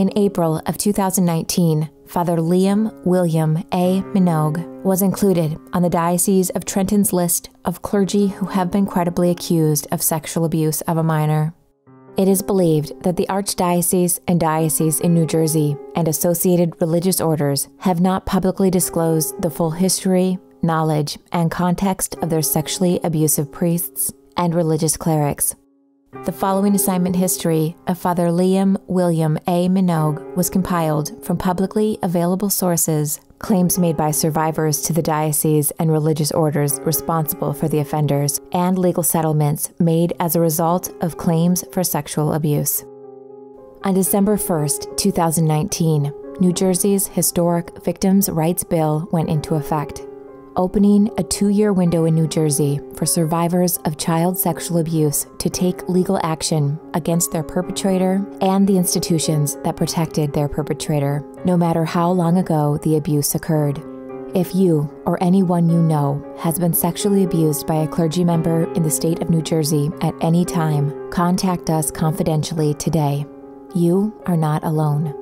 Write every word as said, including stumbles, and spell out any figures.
In April of two thousand nineteen, Father Liam William A. Minogue was included on the Diocese of Trenton's list of clergy who have been credibly accused of sexual abuse of a minor. It is believed that the Archdiocese and Diocese in New Jersey and associated religious orders have not publicly disclosed the full history, knowledge, and context of their sexually abusive priests and religious clerics. The following assignment history of Father Liam William A. Minogue was compiled from publicly available sources, claims made by survivors to the diocese and religious orders responsible for the offenders, and legal settlements made as a result of claims for sexual abuse. On December first, two thousand nineteen, New Jersey's Historic Victims' Rights Bill went into effect, opening a two-year window in New Jersey for survivors of child sexual abuse to take legal action against their perpetrator and the institutions that protected their perpetrator, no matter how long ago the abuse occurred. If you or anyone you know has been sexually abused by a clergy member in the state of New Jersey at any time, contact us confidentially today. You are not alone.